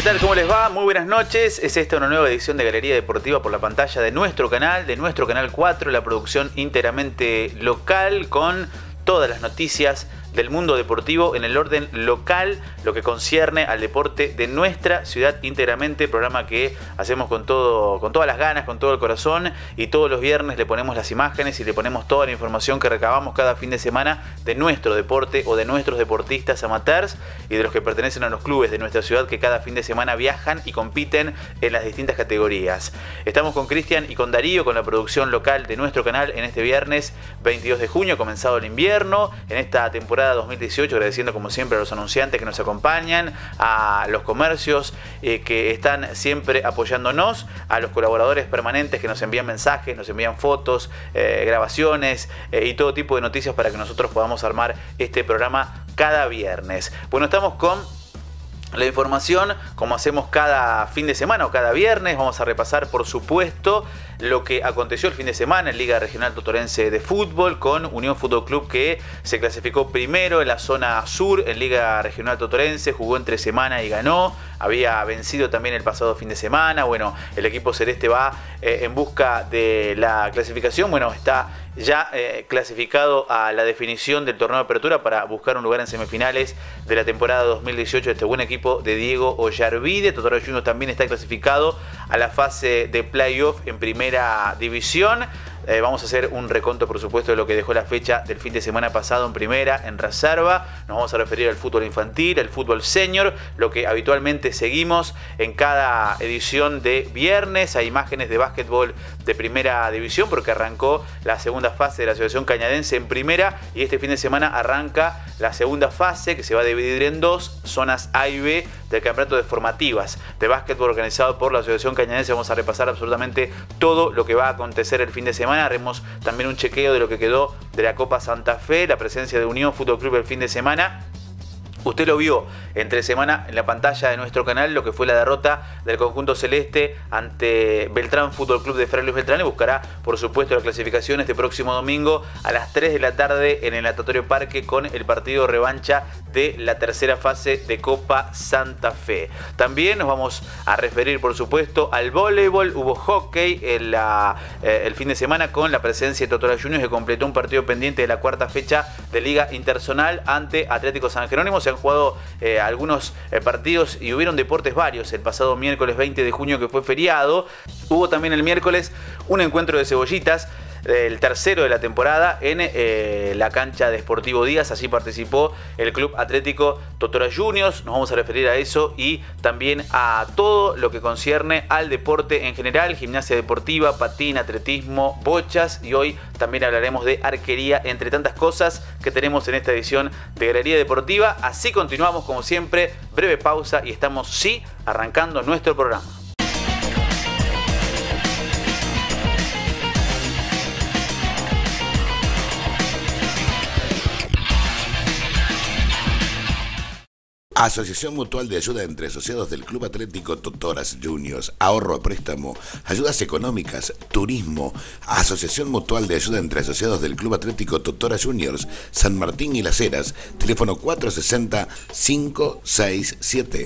¿Qué tal? ¿Cómo les va? Muy buenas noches. Es esta una nueva edición de Galería Deportiva por la pantalla de nuestro canal 4, la producción íntegramente local con todas las noticias del mundo deportivo en el orden local, lo que concierne al deporte de nuestra ciudad íntegramente, programa que hacemos con todas las ganas, con todo el corazón, y todos los viernes le ponemos las imágenes y le ponemos toda la información que recabamos cada fin de semana de nuestro deporte o de nuestros deportistas amateurs y de los que pertenecen a los clubes de nuestra ciudad que cada fin de semana viajan y compiten en las distintas categorías. Estamos con Cristian y con Darío con la producción local de nuestro canal en este viernes 22 de junio, comenzado el invierno, en esta temporada 2018, agradeciendo como siempre a los anunciantes que nos acompañan, a los comercios que están siempre apoyándonos, a los colaboradores permanentes que nos envían mensajes, nos envían fotos, grabaciones y todo tipo de noticias para que nosotros podamos armar este programa cada viernes. Bueno, estamos con la información como hacemos cada fin de semana o cada viernes. Vamos a repasar, por supuesto, lo que aconteció el fin de semana en Liga Regional Totorense de Fútbol con Unión Fútbol Club, que se clasificó primero en la zona sur en Liga Regional Totorense, jugó entre semana y ganó. Había vencido también el pasado fin de semana. Bueno, el equipo celeste va en busca de la clasificación. Bueno, está ya clasificado a la definición del torneo de apertura para buscar un lugar en semifinales de la temporada 2018 de este buen equipo de Diego Ollarvide. Totora Juniors también está clasificado a la fase de playoff en primera división. Vamos a hacer un reconto, por supuesto, de lo que dejó la fecha del fin de semana pasado en primera, en reserva. Nos vamos a referir al fútbol infantil, al fútbol senior, lo que habitualmente seguimos en cada edición de viernes. Hay imágenes de básquetbol de primera división porque arrancó la segunda fase de la Asociación Cañadense en primera y este fin de semana arranca la segunda fase que se va a dividir en dos, zonas A y B del campeonato de formativas de básquetbol organizado por la Asociación Cañadense. Vamos a repasar absolutamente todo lo que va a acontecer el fin de semana. Haremos también un chequeo de lo que quedó de la Copa Santa Fe, la presencia de Unión Fútbol Club el fin de semana. Usted lo vio entre semana en la pantalla de nuestro canal, lo que fue la derrota del conjunto celeste ante Beltrán Fútbol Club de Fray Luis Beltrán, y buscará, por supuesto, la clasificación este próximo domingo a las 3 de la tarde en el Natatorio Parque con el partido revancha de la tercera fase de Copa Santa Fe. También nos vamos a referir, por supuesto, al voleibol. Hubo hockey el fin de semana con la presencia de Totora Juniors, que completó un partido pendiente de la cuarta fecha de Liga Interzonal ante Atlético San Jerónimo. Se han jugado algunos partidos y hubieron deportes varios el pasado miércoles 20 de junio, que fue feriado. Hubo también el miércoles un encuentro de cebollitas, el tercero de la temporada, en la cancha de Sportivo Díaz. Así participó el Club Atlético Totora Juniors. Nos vamos a referir a eso y también a todo lo que concierne al deporte en general: gimnasia deportiva, patín, atletismo, bochas, y hoy también hablaremos de arquería, entre tantas cosas que tenemos en esta edición de Galería Deportiva. Así continuamos como siempre, breve pausa y estamos sí arrancando nuestro programa. Asociación Mutual de Ayuda entre Asociados del Club Atlético Totoras Juniors, ahorro a préstamo, ayudas económicas, turismo. Asociación Mutual de Ayuda entre Asociados del Club Atlético Totoras Juniors, San Martín y Las Heras, teléfono 460-567.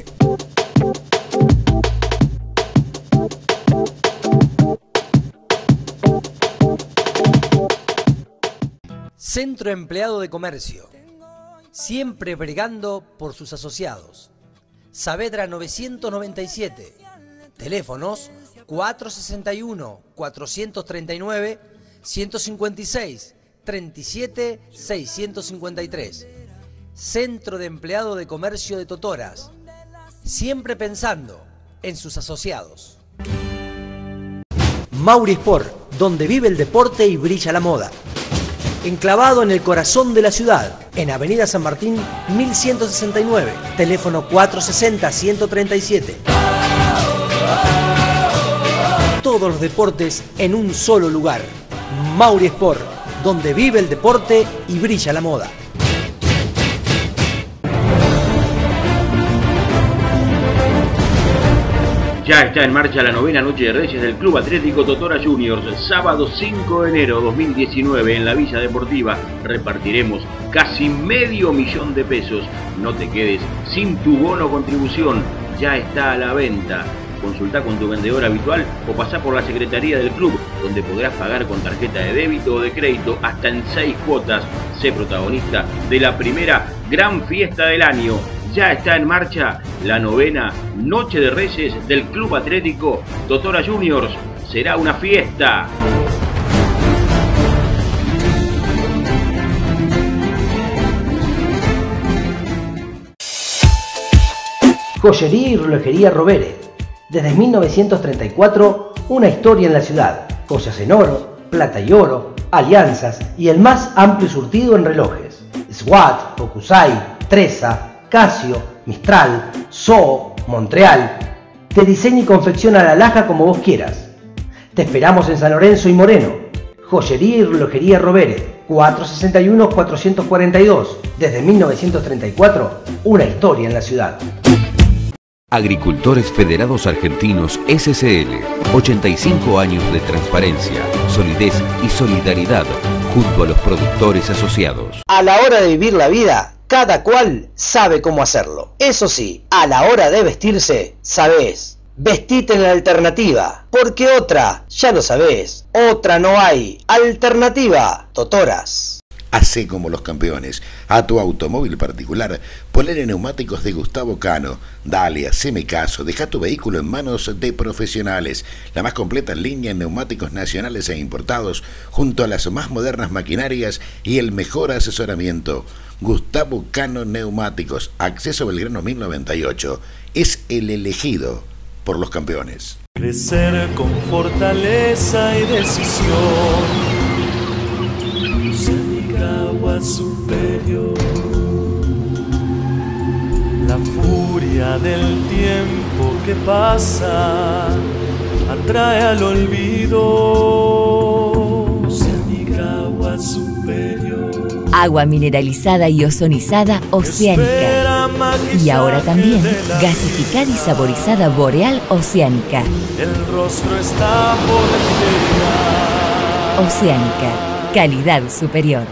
Centro Empleado de Comercio, siempre bregando por sus asociados. Saavedra 997, teléfonos 461-439, 156, 37, 653. Centro de Empleado de Comercio de Totoras, siempre pensando en sus asociados. Mauri Sport, donde vive el deporte y brilla la moda. Enclavado en el corazón de la ciudad, en Avenida San Martín 1169, teléfono 460-137. Todos los deportes en un solo lugar. Mauri Sport, donde vive el deporte y brilla la moda. Ya está en marcha la novena Noche de Reyes del Club Atlético Totora Juniors. Sábado 5 de enero 2019 en la Villa Deportiva. Repartiremos casi $500,000 de pesos. No te quedes sin tu bono contribución. ya está a la venta. Consulta con tu vendedor habitual o pasá por la secretaría del club, donde podrás pagar con tarjeta de débito o de crédito hasta en 6 cuotas. Sé protagonista de la primera gran fiesta del año. Ya está en marcha la 9ª Noche de Reyes del Club Atlético Totora Juniors. Será una fiesta. Joyería y relojería Rovere. Desde 1934, una historia en la ciudad. Joyas en oro, plata y oro, alianzas y el más amplio surtido en relojes. Swatch, Hokusai, Treza, Casio, Mistral, Zoo, Montreal. Te diseña y confecciona la alhaja como vos quieras. Te esperamos en San Lorenzo y Moreno. Joyería y relojería Rovere, 461-442. Desde 1934, una historia en la ciudad. Agricultores Federados Argentinos SCL, 85 años de transparencia, solidez y solidaridad junto a los productores asociados. A la hora de vivir la vida, cada cual sabe cómo hacerlo. Eso sí, a la hora de vestirse, sabés. Vestite en la alternativa, porque otra, ya lo sabés, otra no hay. Alternativa, Totoras. Hacé como los campeones. A tu automóvil particular, ponele neumáticos de Gustavo Cano. Dale, haceme caso. Deja tu vehículo en manos de profesionales. La más completa línea en neumáticos nacionales e importados, junto a las más modernas maquinarias y el mejor asesoramiento. Gustavo Cano Neumáticos, Acceso Belgrano 1098. Es el elegido por los campeones. Crecer con fortaleza y decisión. Superior, la furia del tiempo que pasa atrae al olvido. Oceánica Superior. Agua mineralizada y ozonizada Oceánica. Y ahora también gasificada y saborizada Boreal Oceánica. El rostro está por llegar. Oceánica, calidad superior.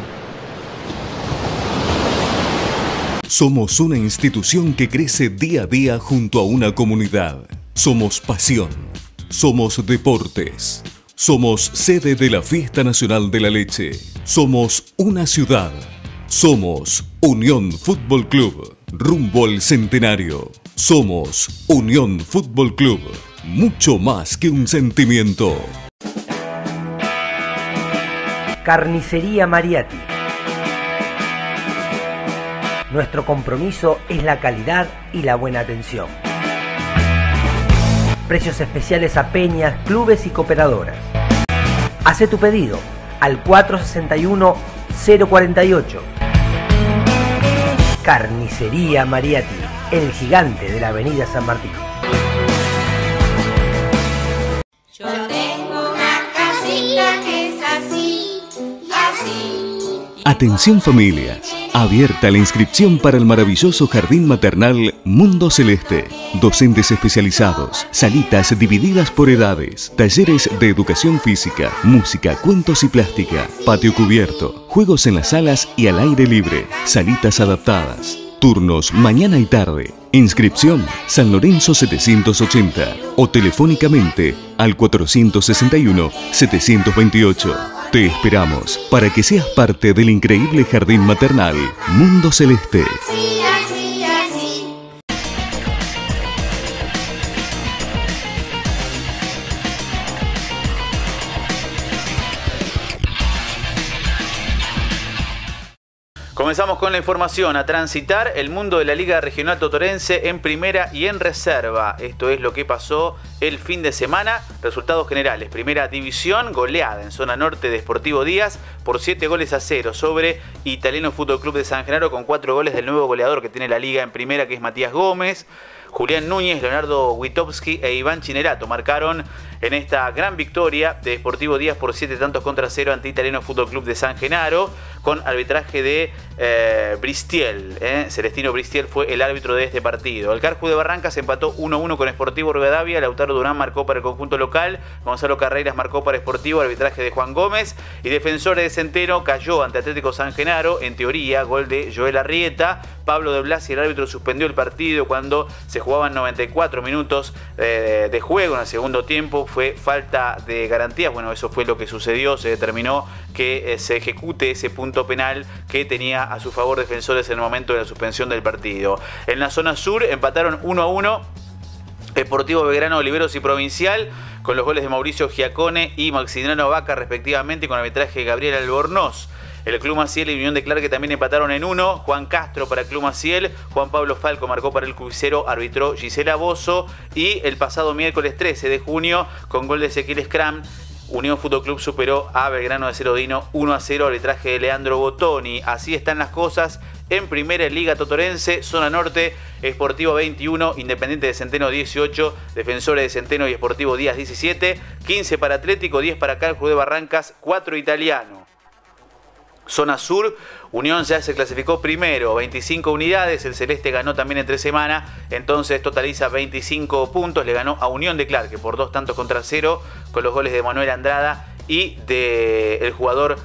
Somos una institución que crece día a día junto a una comunidad. Somos pasión. Somos deportes. Somos sede de la Fiesta Nacional de la Leche. Somos una ciudad. Somos Unión Fútbol Club. Rumbo al centenario. Somos Unión Fútbol Club. Mucho más que un sentimiento. Carnicería Mariatti. Nuestro compromiso es la calidad y la buena atención. Precios especiales a peñas, clubes y cooperadoras. Hacé tu pedido al 461-048. Carnicería Mariatti, el gigante de la avenida San Martín. Yo tengo una casita que es así y así. Atención familias. Abierta la inscripción para el maravilloso jardín maternal Mundo Celeste. Docentes especializados, salitas divididas por edades, talleres de educación física, música, cuentos y plástica, patio cubierto, juegos en las salas y al aire libre, salitas adaptadas, turnos mañana y tarde. Inscripción San Lorenzo 780 o telefónicamente al 461-728. Te esperamos para que seas parte del increíble jardín maternal Mundo Celeste. Comenzamos con la información. A transitar el mundo de la Liga Regional Totorense en primera y en reserva. Esto es lo que pasó el fin de semana. Resultados generales. Primera división, goleada en zona norte de Sportivo Díaz por 7-0 sobre Italiano Fútbol Club de San Genaro, con 4 goles del nuevo goleador que tiene la liga en primera, que es Matías Gómez. Julián Núñez, Leonardo Witowski e Iván Chinerato marcaron en esta gran victoria de Sportivo Díaz por 7-0 ante Italiano Fútbol Club de San Genaro, con arbitraje de Bristiel. Celestino Bristiel fue el árbitro de este partido. El Carju de Barrancas empató 1-1 con Sportivo Rivadavia. Lautaro Durán marcó para el conjunto local. Gonzalo Carreras marcó para Sportivo, arbitraje de Juan Gómez. Y Defensores de Centeno cayó ante Atlético San Genaro, en teoría, gol de Joel Arrieta, Pablo de Blasi, el árbitro, suspendió el partido cuando se jugaban 94 minutos de juego en el segundo tiempo. Fue falta de garantías. Bueno, eso fue lo que sucedió. Se determinó que se ejecute ese punto penal que tenía a su favor Defensores en el momento de la suspensión del partido. En la zona sur empataron 1-1 Sportivo Belgrano, Oliveros y Provincial, con los goles de Mauricio Giacone y Maximiliano Vaca respectivamente, con arbitraje de Gabriel Albornoz. El Club Maciel y Unión de Clark también empataron en 1. Juan Castro para el Club Maciel, Juan Pablo Falco marcó para el Crucero, arbitró Gisela Bozo. Y el pasado miércoles 13 de junio, con gol de Ezequiel Scram, Unión Fútbol Club superó a Belgrano de Cerodino 1-0, arbitraje de Leandro Bottoni. Así están las cosas en Primera Liga Totorense, zona norte. Sportivo 21, Independiente de Centeno 18, Defensores de Centeno y Sportivo Díaz 17, 15 para Atlético, 10 para Carlos de Barrancas, 4 Italiano. Zona sur, Unión ya se clasificó primero, 25 unidades, el Celeste ganó también entre semana, entonces totaliza 25 puntos, le ganó a Unión de Clark por 2-0 con los goles de Manuel Andrada y del jugador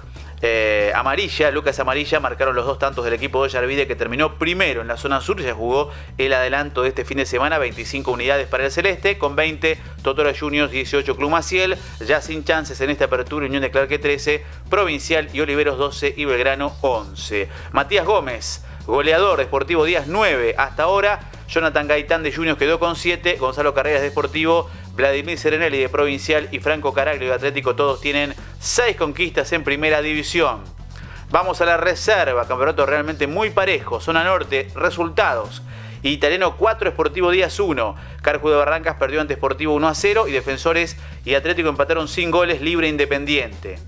Amarilla, Lucas Amarilla, marcaron los 2 tantos del equipo de Ollarvide, que terminó primero en la zona sur. Ya jugó el adelanto de este fin de semana, 25 unidades para el Celeste, con 20 Totora Juniors, 18 Club Maciel, ya sin chances en esta apertura. Unión de Clark 13, Provincial y Oliveros 12 y Belgrano 11. Matías Gómez, goleador de Sportivo Díaz 9 hasta ahora. Jonathan Gaitán de Juniors quedó con 7, Gonzalo Carreras de Sportivo, Vladimir Serenelli de Provincial y Franco Caraglio de Atlético, todos tienen 6 conquistas en Primera División. Vamos a la reserva, campeonato realmente muy parejo. Zona norte, resultados: Italiano 4, Sportivo Díaz 1, Carju de Barrancas perdió ante Sportivo 1-0 y Defensores y Atlético empataron sin goles, Libre Independiente.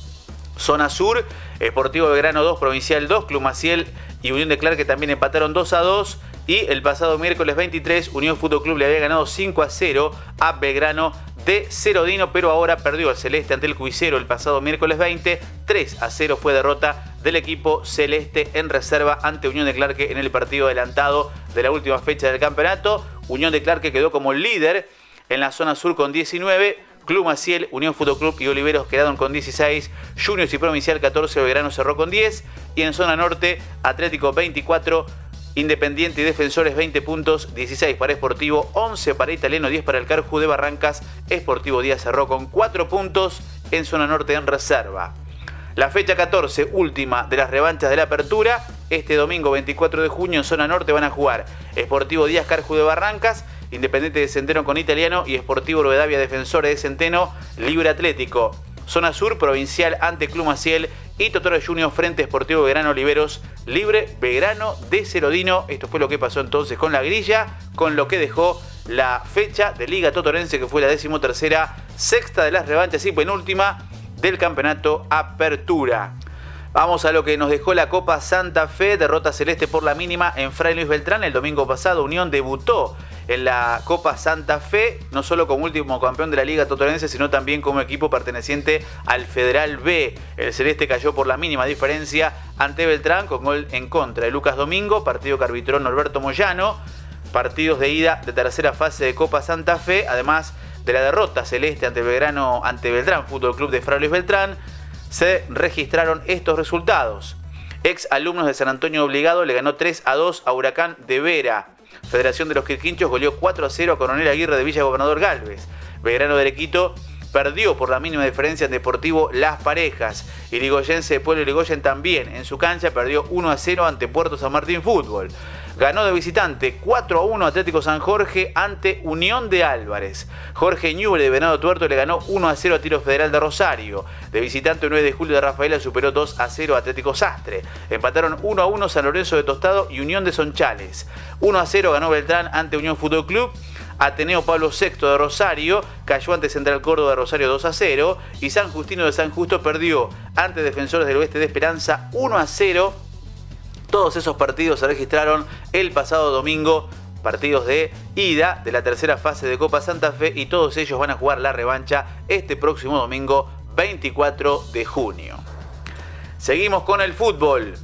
Zona sur, Sportivo Belgrano 2, Provincial 2, Club Maciel y Unión de Clark que también empataron 2-2. Y el pasado miércoles 23, Unión Fútbol Club le había ganado 5-0 a Belgrano de Cerodino, pero ahora perdió el Celeste ante el Cuicero el pasado miércoles 20. 3-0 fue derrota del equipo celeste en reserva ante Unión de Clark en el partido adelantado de la última fecha del campeonato. Unión de Clark quedó como líder en la zona sur con 19. Club Maciel, Unión Fútbol Club y Oliveros quedaron con 16. Juniors y Provincial 14, Belgrano cerró con 10. Y en zona norte, Atlético 24, Independiente y Defensores 20 puntos, 16 para Sportivo, 11 para Italiano, 10 para el Carju de Barrancas. Sportivo Díaz cerró con 4 puntos en zona norte en reserva. La fecha 14, última de las revanchas de la apertura. Este domingo 24 de junio en zona norte van a jugar Sportivo Díaz, Carju de Barrancas, Independiente de Centeno con Italiano y Sportivo Rovedavia, Defensores de Centeno, Libre Atlético. Zona sur, Provincial ante Club Maciel y Totora Juniors frente a Sportivo Belgrano, Oliveros, Libre Belgrano de Cerodino. Esto fue lo que pasó entonces con la grilla, con lo que dejó la fecha de Liga Totorense, que fue la 13ª, sexta de las revanchas y penúltima del campeonato Apertura. Vamos a lo que nos dejó la Copa Santa Fe, derrota celeste por la mínima en Fray Luis Beltrán. El domingo pasado Unión debutó en la Copa Santa Fe, no solo como último campeón de la Liga Totorense, sino también como equipo perteneciente al Federal B. El celeste cayó por la mínima diferencia ante Beltrán con gol en contra de Lucas Domingo, partido que arbitró Norberto Moyano. Partidos de ida de tercera fase de Copa Santa Fe, además de la derrota celeste ante Beltrán Fútbol Club de Fray Luis Beltrán, se registraron estos resultados. Ex alumnos de San Antonio Obligado le ganó 3-2 a Huracán de Vera. Federación de los Quirquinchos goleó 4-0 a Coronel Aguirre de Villa Gobernador Galvez. Belgrano de Arequito perdió por la mínima diferencia en Deportivo Las Parejas. Irigoyense de Pueblo Irigoyen también en su cancha perdió 1-0 ante Puerto San Martín Fútbol. Ganó de visitante 4-1 Atlético San Jorge ante Unión de Álvarez. Jorge Ñuble de Venado Tuerto le ganó 1-0 a Tiro Federal de Rosario. De visitante 9 de Julio de Rafaela superó 2-0 Atlético Sastre. Empataron 1-1 San Lorenzo de Tostado y Unión de Sonchales. 1-0 ganó Beltrán ante Unión Fútbol Club. Ateneo Pablo VI de Rosario cayó ante Central Córdoba de Rosario 2-0 y San Justino de San Justo perdió ante Defensores del Oeste de Esperanza 1-0. Todos esos partidos se registraron el pasado domingo, partidos de ida de la tercera fase de Copa Santa Fe, y todos ellos van a jugar la revancha este próximo domingo 24 de junio. Seguimos con el fútbol.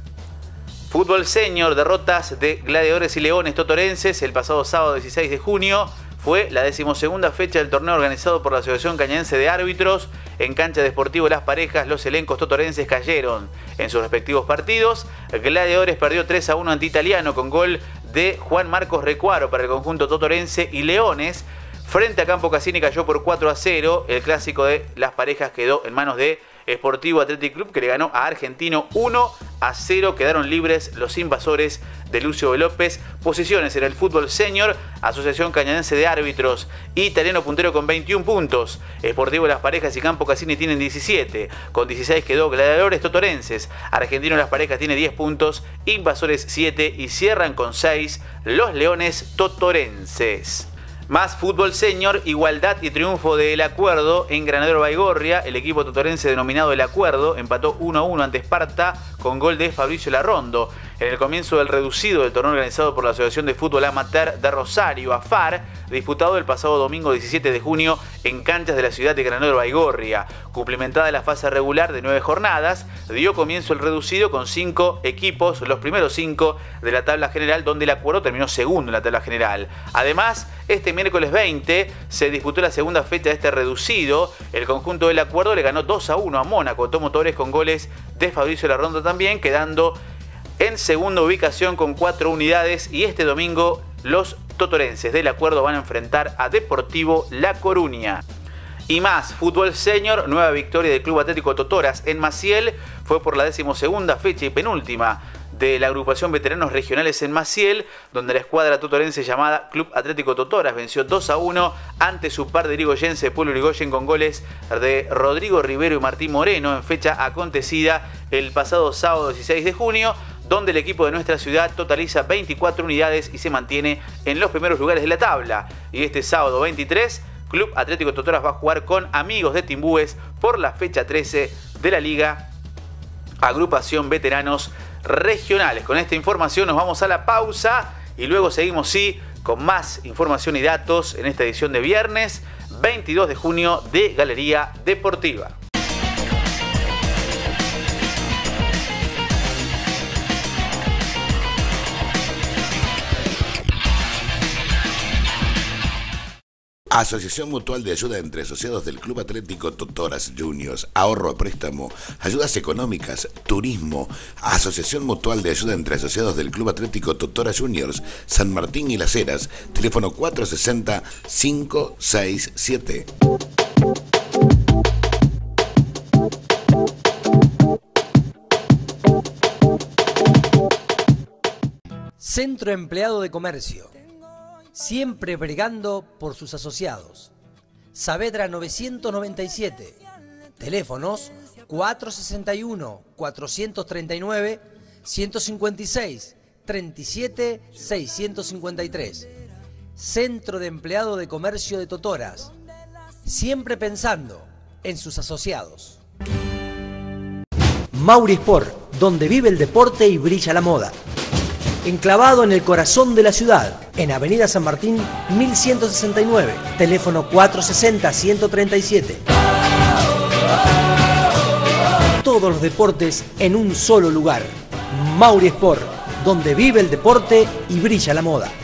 Fútbol senior, derrotas de Gladiadores y Leones Totorenses el pasado sábado 16 de junio fue la 12ª fecha del torneo organizado por la Asociación Cañadense de Árbitros. En cancha de Sportivo Las Parejas, los elencos totorenses cayeron en sus respectivos partidos. Gladiadores perdió 3-1 ante Italiano con gol de Juan Marcos Recuaro para el conjunto totorense, y Leones frente a Campo Cassini cayó por 4-0. El clásico de Las Parejas quedó en manos de Sportivo Athletic Club, que le ganó a Argentino 1-0. Quedaron libres los invasores de Lucio López. Posiciones en el fútbol senior: Asociación Cañadense de Árbitros, Italiano puntero con 21 puntos. Sportivo Las Parejas y Campo Cassini tienen 17. Con 16 quedó Gladiadores Totorenses. Argentino Las Parejas tiene 10 puntos. Invasores 7. Y cierran con 6 los Leones Totorenses. Más fútbol senior: igualdad y triunfo del Acuerdo en Granadero Baigorria. El equipo totorense denominado El Acuerdo empató 1-1 ante Esparta con gol de Fabricio Larrondo. En el comienzo del reducido del torneo organizado por la Asociación de Fútbol Amateur de Rosario, AFAR, disputado el pasado domingo 17 de junio en canchas de la ciudad de Granadero Baigorria. Cumplimentada la fase regular de 9 jornadas, dio comienzo el reducido con 5 equipos, los primeros 5 de la tabla general, donde El Acuerdo terminó segundo en la tabla general. Además, este miércoles 20 se disputó la segunda fecha de este reducido. El conjunto del Acuerdo le ganó 2-1 a Mónaco Automotores con goles de Fabricio Larrondo también, quedando en segunda ubicación con 4 unidades. Y este domingo los totorenses del Acuerdo van a enfrentar a Deportivo La Coruña. Y más fútbol senior: nueva victoria del Club Atlético Totoras en Maciel. Fue por la 12ª fecha y penúltima de la agrupación Veteranos Regionales en Maciel, donde la escuadra totorense llamada Club Atlético Totoras venció 2-1 ante su par de irigoyense Pueblo Irigoyen con goles de Rodrigo Rivero y Martín Moreno en fecha acontecida el pasado sábado 16 de junio, donde el equipo de nuestra ciudad totaliza 24 unidades y se mantiene en los primeros lugares de la tabla. Y este sábado 23, Club Atlético Totoras va a jugar con Amigos de Timbúes por la fecha 13 de la Liga Agrupación Veteranos Regionales. Con esta información nos vamos a la pausa y luego seguimos con más información y datos en esta edición de viernes 22 de junio de Galería Deportiva. Asociación Mutual de Ayuda entre Asociados del Club Atlético Totoras Juniors, ahorro a préstamo, ayudas económicas, turismo. Asociación Mutual de Ayuda entre Asociados del Club Atlético Totoras Juniors, San Martín y Las Heras, teléfono 460-567. Centro Empleado de Comercio, siempre bregando por sus asociados. Saavedra 997, teléfonos 461-439, 156, 37, 653. Centro de Empleado de Comercio de Totoras, siempre pensando en sus asociados. Mauri Sport, donde vive el deporte y brilla la moda. Enclavado en el corazón de la ciudad, en Avenida San Martín 1169, teléfono 460-137. Todos los deportes en un solo lugar. Mauri Sport, donde vive el deporte y brilla la moda.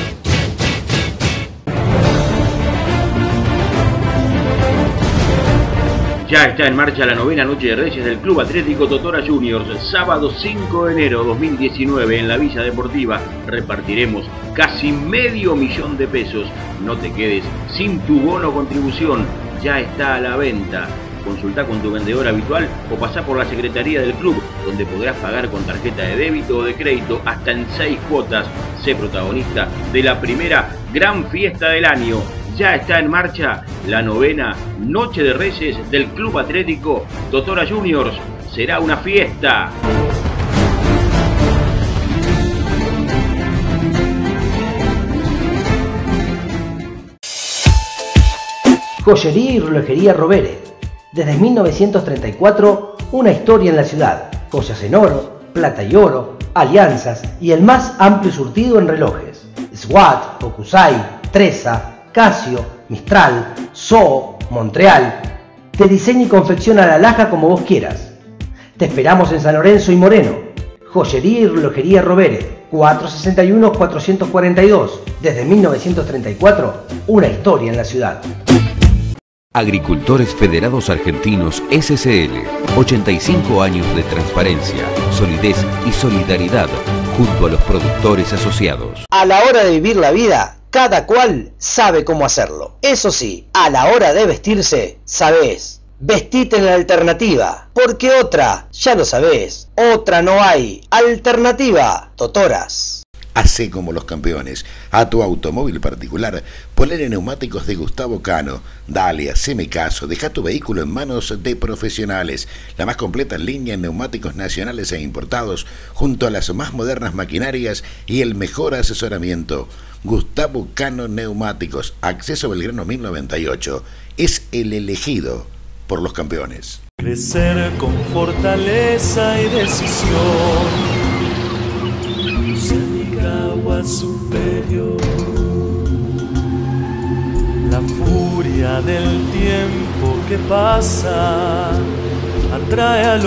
Ya está en marcha la novena Noche de Reyes del Club Atlético Totoras Juniors. Sábado 5 de enero 2019 en la Villa Deportiva repartiremos casi $500,000 de pesos. No te quedes sin tu bono contribución. Ya está a la venta. Consulta con tu vendedor habitual o pasá por la secretaría del club, donde podrás pagar con tarjeta de débito o de crédito hasta en 6 cuotas. Sé protagonista de la primera gran fiesta del año. Ya está en marcha la novena Noche de Reyes del Club Atlético Totoras Juniors. Será una fiesta. Joyería y relojería Rovere. Desde 1934, una historia en la ciudad. Joyas en oro, plata y oro, alianzas y el más amplio surtido en relojes. Swatch, Hokusai, Treza, Casio, Mistral, Zoo, Montreal. Te diseña y confecciona la alhaja como vos quieras. Te esperamos en San Lorenzo y Moreno. Joyería y relojería Rovere, 461-442. Desde 1934, una historia en la ciudad. Agricultores Federados Argentinos SCL. 85 años de transparencia, solidez y solidaridad junto a los productores asociados. A la hora de vivir la vida, cada cual sabe cómo hacerlo. Eso sí, a la hora de vestirse, sabés. Vestite en la alternativa, porque otra, ya lo sabés, otra no hay. Alternativa, Totoras. Hacé como los campeones. A tu automóvil particular, ponele neumáticos de Gustavo Cano. Dale, haceme caso. Deja tu vehículo en manos de profesionales. La más completa línea en neumáticos nacionales e importados, junto a las más modernas maquinarias y el mejor asesoramiento. Gustavo Cano Neumáticos. Acceso Belgrano 1098. Es el elegido por los campeones. Crecer con fortaleza y decisión. Agua superior, la furia del tiempo que pasa atrae al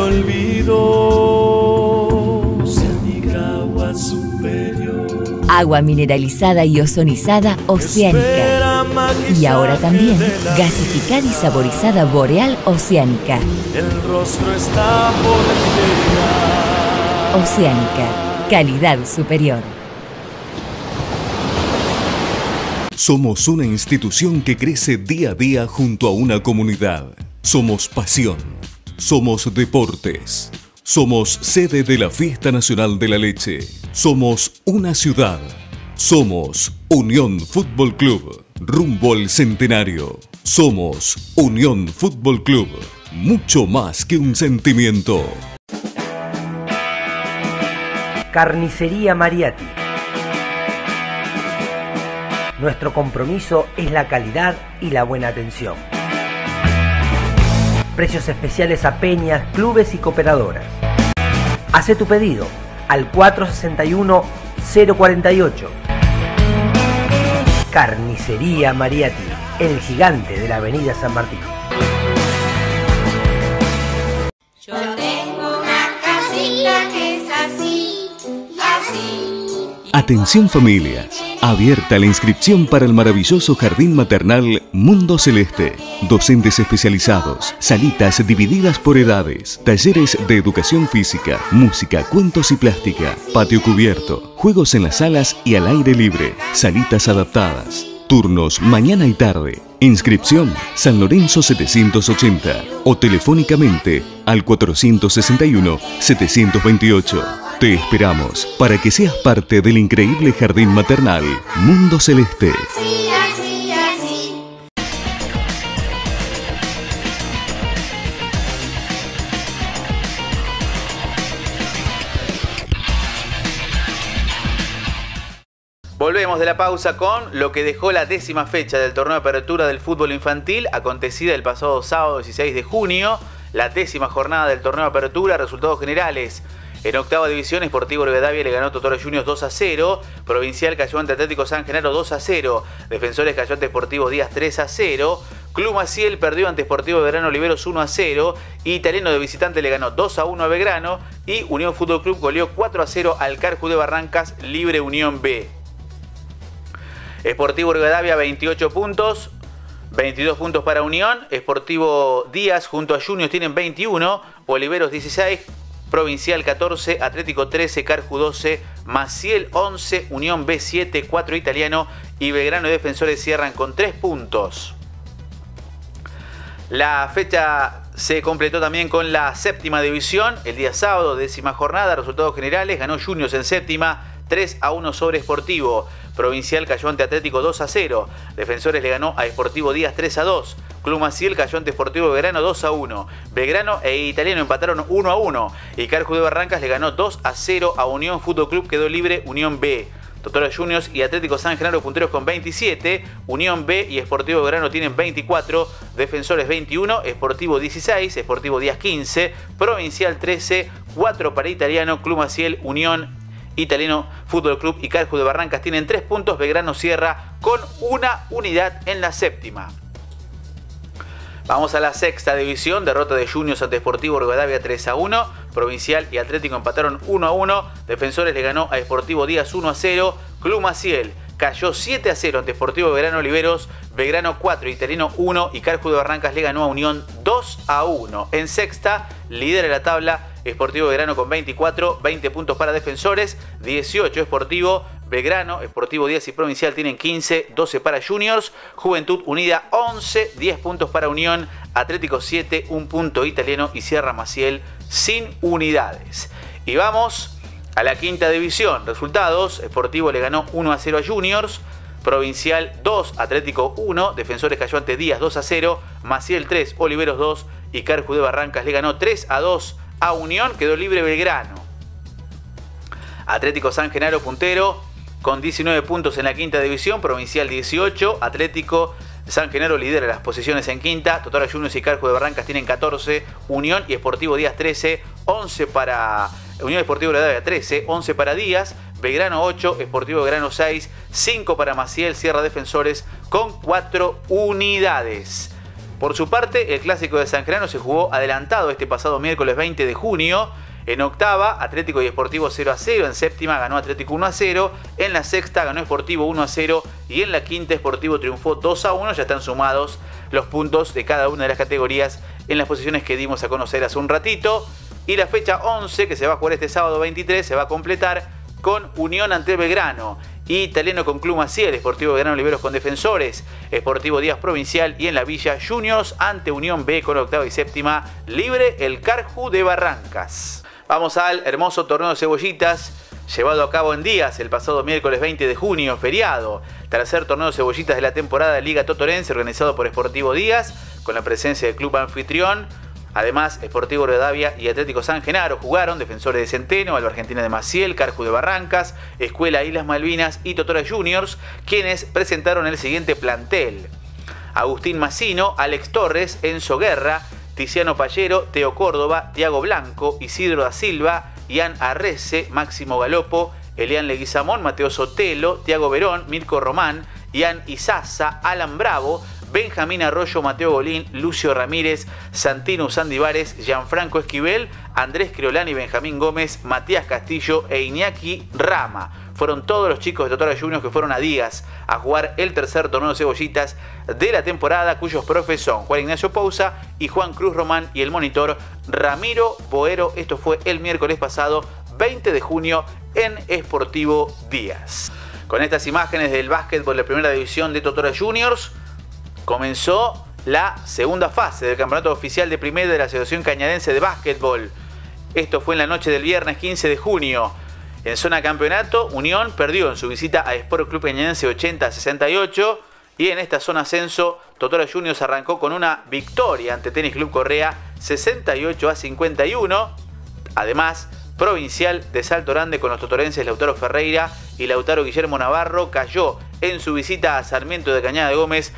olvido. Agua superior, agua mineralizada y ozonizada Oceánica. Y ahora también gasificada y saborizada Boreal Oceánica. El rostro está por llegar. Oceánica, calidad superior. Somos una institución que crece día a día junto a una comunidad. Somos pasión. Somos deportes. Somos sede de la Fiesta Nacional de la Leche. Somos una ciudad. Somos Unión Fútbol Club. Rumbo al centenario. Somos Unión Fútbol Club. Mucho más que un sentimiento. Carnicería Mariatti. Nuestro compromiso es la calidad y la buena atención. Precios especiales a peñas, clubes y cooperadoras. Hacé tu pedido al 461-048. Carnicería Mariatti, el gigante de la avenida San Martín. Yo tengo una casita que es así y así. Atención familias. Abierta la inscripción para el maravilloso jardín maternal Mundo Celeste. Docentes especializados, salitas divididas por edades, talleres de educación física, música, cuentos y plástica, patio cubierto, juegos en las salas y al aire libre, salitas adaptadas, turnos mañana y tarde. Inscripción San Lorenzo 780 o telefónicamente al 461-728. Te esperamos para que seas parte del increíble jardín maternal Mundo Celeste. Así, así, así. Volvemos de la pausa con lo que dejó la 10ª fecha del torneo de apertura del fútbol infantil, acontecida el pasado sábado 16 de junio, la 10ª jornada del torneo de apertura. Resultados generales: en octava división, Sportivo Rivadavia le ganó a Totoras Juniors 2-0, Provincial cayó ante Atlético San Genaro 2-0, Defensores cayó ante Sportivo Díaz 3-0, Club Maciel perdió ante Sportivo Belgrano Oliveros 1-0, Italiano de visitante le ganó 2-1 a Belgrano y Unión Fútbol Club goleó 4-0 al Carju de Barrancas Libre Unión B. Sportivo Rivadavia 28 puntos, 22 puntos para Unión, Sportivo Díaz junto a Juniors tienen 21, Oliveros 16, Provincial 14, Atlético 13, Carju 12, Maciel 11, Unión B 7, 4 Italiano y Belgrano y Defensores cierran con 3 puntos. La fecha se completó también con la 7ª división, el día sábado, 10ª jornada, resultados generales, ganó Juniors en 7ª, 3-1 sobre Sportivo. Provincial cayó ante Atlético 2-0. Defensores le ganó a Sportivo Díaz 3-2. Club Maciel cayó ante Sportivo Belgrano 2-1. Belgrano e Italiano empataron 1-1. Y Carju de Barrancas le ganó 2-0 a Unión Fútbol Club, quedó libre Unión B. Totoras Juniors y Atlético San Genaro punteros con 27. Unión B y Sportivo Belgrano tienen 24. Defensores 21. Sportivo 16. Sportivo Díaz 15. Provincial 13. 4 para Italiano. Club Maciel, Unión, Italiano Fútbol Club y Carju de Barrancas tienen 3 puntos. Belgrano cierra con una unidad en la 7ª. Vamos a la sexta división, derrota de Juniors ante Sportivo Rivadavia 3-1, Provincial y Atlético empataron 1-1, Defensores le ganó a Sportivo Díaz 1-0, Club Maciel cayó 7-0 ante Sportivo Belgrano Oliveros, Belgrano 4, Italiano 1 y Carju de Barrancas le ganó a Unión 2-1. En sexta, lidera la tabla Sportivo Belgrano con 24, 20 puntos para Defensores, 18 Sportivo, Belgrano, Sportivo Díaz y Provincial tienen 15, 12 para Juniors, Juventud Unida 11, 10 puntos para Unión, Atlético 7, 1 punto Italiano y Sierra Maciel sin unidades. Y vamos a la quinta división. Resultados: Sportivo le ganó 1-0 a Juniors, Provincial 2, Atlético 1, Defensores cayó ante Díaz 2-0, Maciel 3, Oliveros 2 y Carju de Barrancas le ganó 3-2 a Unión, quedó libre Belgrano. Atlético San Genaro puntero con 19 puntos en la quinta división, Provincial 18, Atlético San Genaro lidera las posiciones en quinta, Totora Juniors y Carju de Barrancas tienen 14, Unión y Sportivo Díaz 13, 11 para Unión Sportivo Rivadavia 13, 11 para Díaz, Belgrano 8, Sportivo Belgrano 6, 5 para Maciel, Sierra Defensores con 4 unidades. Por su parte, el clásico de San Genaro se jugó adelantado este pasado miércoles 20 de junio. En octava, Atlético y Sportivo 0-0. En séptima ganó Atlético 1-0. En la sexta ganó Sportivo 1-0. Y en la quinta, Sportivo triunfó 2-1. Ya están sumados los puntos de cada una de las categorías en las posiciones que dimos a conocer hace un ratito. Y la fecha 11, que se va a jugar este sábado 23, se va a completar con Unión ante Belgrano, Italiano con Club Maciel, Sportivo Belgrano Oliveros con Defensores, Sportivo Díaz Provincial y en la Villa Juniors ante Unión B con octava y séptima libre el Carju de Barrancas. Vamos al hermoso torneo de cebollitas llevado a cabo en Díaz el pasado miércoles 20 de junio, feriado. Tercer torneo de cebollitas de la temporada de Liga Totorense organizado por Sportivo Díaz con la presencia del club anfitrión. Además, Sportivo Rivadavia y Atlético San Genaro jugaron, Defensores de Centeno, Alba Argentina de Maciel, Carju de Barrancas, Escuela Islas Malvinas y Totora Juniors, quienes presentaron el siguiente plantel: Agustín Massino, Alex Torres, Enzo Guerra, Tiziano Pallero, Teo Córdoba, Tiago Blanco, Isidro da Silva, Ian Arrece, Máximo Galopo, Elian Leguizamón, Mateo Sotelo, Tiago Verón, Mirko Román, Ian Izaza, Alan Bravo, Benjamín Arroyo, Mateo Golín, Lucio Ramírez, Santino Sandivares, Gianfranco Esquivel, Andrés Criolani, Benjamín Gómez, Matías Castillo e Iñaki Rama. Fueron todos los chicos de Totora Juniors que fueron a Díaz a jugar el tercer torneo de cebollitas de la temporada, cuyos profes son Juan Ignacio Pousa y Juan Cruz Román y el monitor Ramiro Boero. Esto fue el miércoles pasado, 20 de junio, en Sportivo Díaz. Con estas imágenes del básquetbol de primera división de Totora Juniors, comenzó la segunda fase del campeonato oficial de primera de la Asociación Cañadense de Básquetbol. Esto fue en la noche del viernes 15 de junio. En zona campeonato, Unión perdió en su visita a Sport Club Cañadense 80-68. Y en esta zona ascenso, Totora Juniors arrancó con una victoria ante Tenis Club Correa 68-51. Además, Provincial de Salto Grande con los totorenses Lautaro Ferreira y Lautaro Guillermo Navarro cayó en su visita a Sarmiento de Cañada de Gómez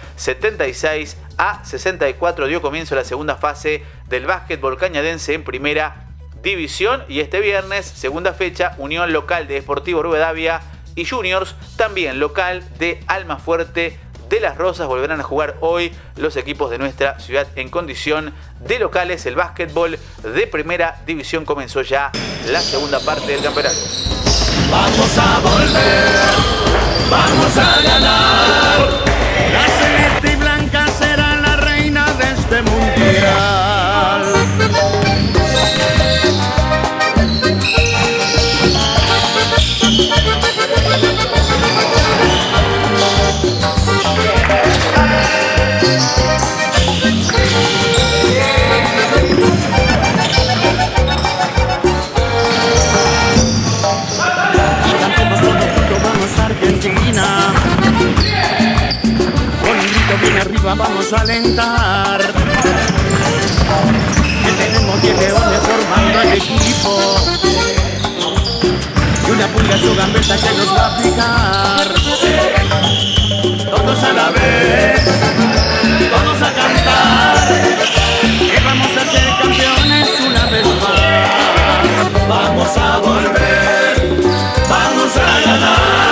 76-64. Dio comienzo la segunda fase del básquetbol cañadense en primera división. Y este viernes, segunda fecha, Unión local de Sportivo Rivadavia y Juniors, también local de Almafuerte de Las Rosas. Volverán a jugar hoy los equipos de nuestra ciudad en condición de locales. El básquetbol de primera división comenzó ya la segunda parte del campeonato. Vamos a volver, vamos a ganar. La celeste y blanca será la reina de este mundial. Bien arriba vamos a alentar, que tenemos 10 leones formando el equipo y una pulga su gambeta que nos va a picar. Todos a la vez, todos a cantar, que vamos a ser campeones una vez más. Vamos a volver, vamos a ganar.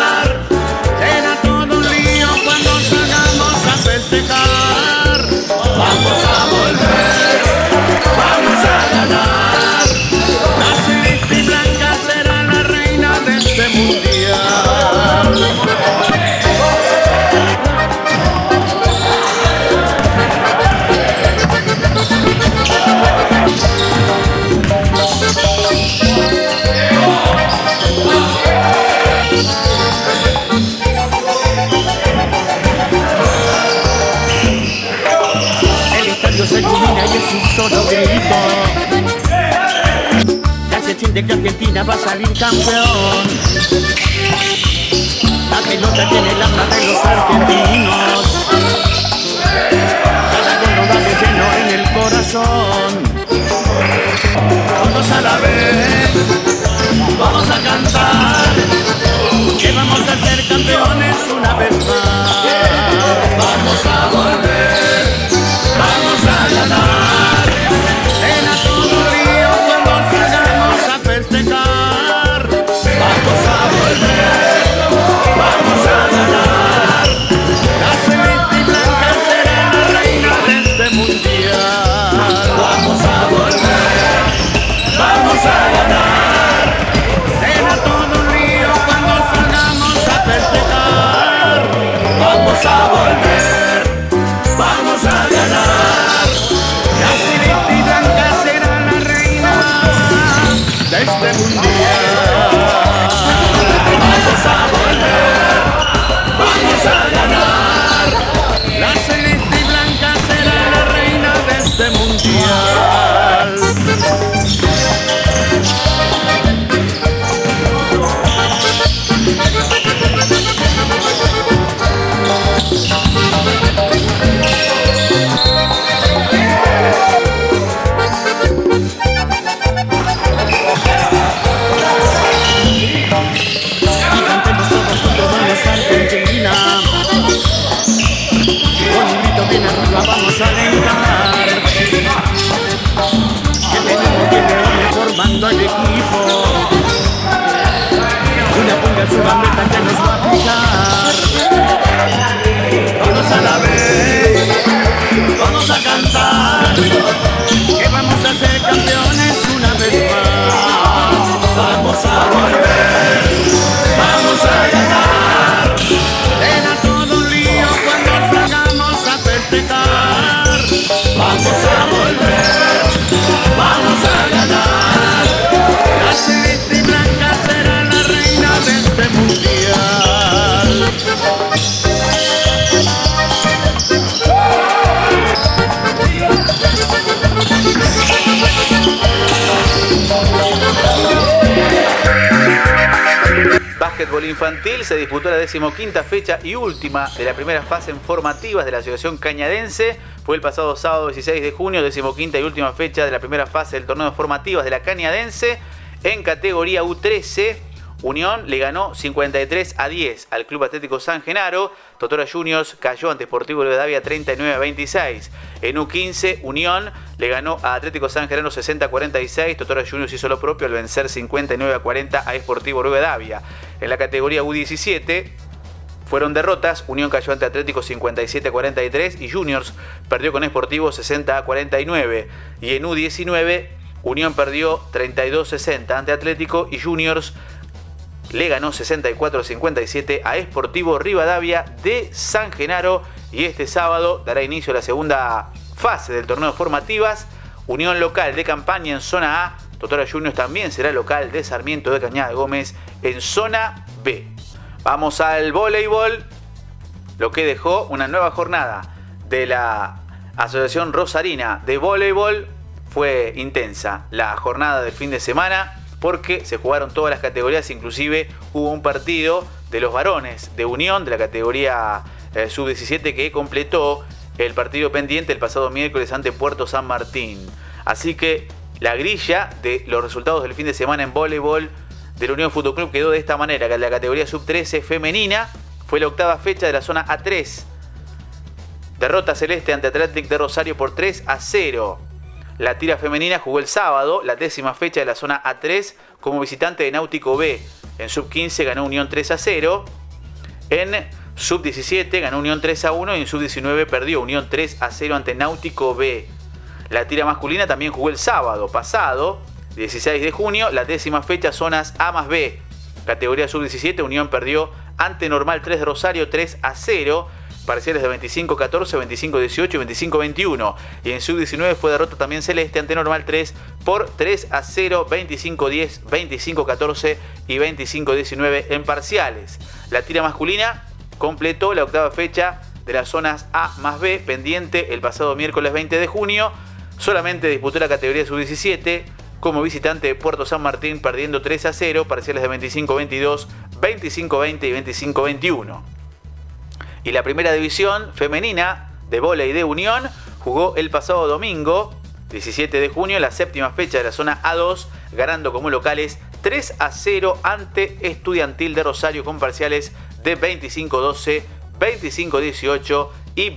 Vamos a todo grito. Ya se siente que Argentina va a salir campeón. La pelota tiene el alma de los argentinos. Cada gol nos da de lleno en el corazón. Todos a la vez vamos a cantar que vamos a ser campeones una vez más. Vamos a volver, vamos a ganar. En a todo río cuando salgamos a festejar. Vamos a volver, vamos a ganar. La celeste y blanca será la reina de este mundial. Vamos a volver, vamos a ganar. En a todo río cuando salgamos a festejar. Vamos a volver, vamos a ganar. La celeste y blanca será la reina de este mundial. Vamos a volver, vamos a ganar. La celeste y blanca será la reina de este mundial. Vamos a alentar que tenemos que leones formando el equipo. Una ponga su bandera que nos va a picar. Todos a la vez vamos a cantar que vamos a ser campeones una vez más. Vamos a volver, vamos a ganar. En a todo un lío cuando salgamos a festejar. Vamos a volver, vamos a ganar. La celeste y blanca será la reina de este mundial. Básquetbol infantil se disputó la 15ª fecha y última de la primera fase en formativas de la Asociación Cañadense. Fue el pasado sábado 16 de junio, 15ª y última fecha de la primera fase del torneo de formativas de la Cañadense. En categoría U13, Unión le ganó 53-10 al Club Atlético San Genaro. Totora Juniors cayó ante Sportivo Rivadavia 39-26. En U15, Unión le ganó a Atlético San Genaro 60-46. Totora Juniors hizo lo propio al vencer 59-40 a Sportivo Rivadavia. En la categoría U17 fueron derrotas. Unión cayó ante Atlético 57-43 y Juniors perdió con Sportivo 60-49. Y en U19, Unión perdió 32-60 ante Atlético y Juniors le ganó 64-57 a Sportivo Rivadavia de San Genaro. Y este sábado dará inicio a la segunda fase del torneo de formativas. Unión local de Campaña en zona A. Totora Juniors también será local de Sarmiento de Cañada Gómez en zona B. Vamos al voleibol, lo que dejó una nueva jornada de la Asociación Rosarina de Voleibol. Fue intensa la jornada del fin de semana porque se jugaron todas las categorías, inclusive hubo un partido de los varones de Unión de la categoría sub-17 que completó el partido pendiente el pasado miércoles ante Puerto San Martín. Así que la grilla de los resultados del fin de semana en voleibol de la Unión Fútbol Club quedó de esta manera: que la categoría sub-13 femenina fue la octava fecha de la zona A3. Derrota celeste ante Athletic de Rosario por 3-0. La tira femenina jugó el sábado, la 10ª fecha de la zona A3, como visitante de Náutico B. En sub-15 ganó Unión 3-0. En sub-17 ganó Unión 3-1 y en sub-19 perdió Unión 3-0 ante Náutico B. La tira masculina también jugó el sábado pasado, 16 de junio, la 10ª fecha zonas A más B. Categoría sub-17, Unión perdió ante Normal 3 de Rosario 3-0. Parciales de 25-14, 25-18 y 25-21. Y en sub-19 fue derrota también celeste ante Normal 3 por 3-0, 25-10, 25-14 y 25-19 en parciales. La tira masculina completó la octava fecha de las zonas A más B, pendiente el pasado miércoles 20 de junio. solamente disputó la categoría sub-17 como visitante de Puerto San Martín, perdiendo 3-0, parciales de 25-22, 25-20 y 25-21. Y la primera división femenina de vóley de Unión jugó el pasado domingo, 17 de junio, la séptima fecha de la zona A2, ganando como locales 3-0 ante Estudiantil de Rosario con parciales de 25-12, 25-18 y